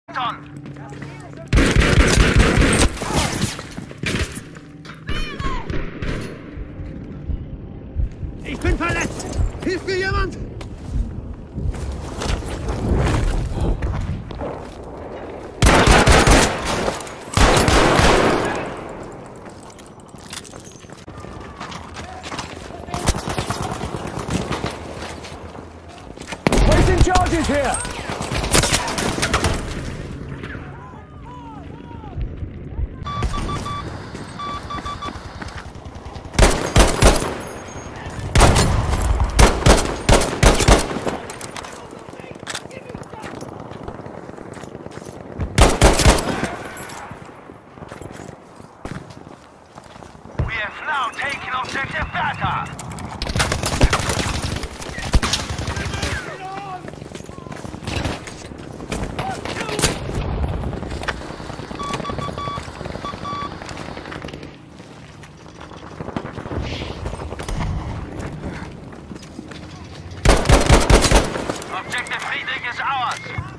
Ich bin verletzt! Hilft mir jemand? Placing charges here! Now taking objective Beta. Objective Friedrich is ours.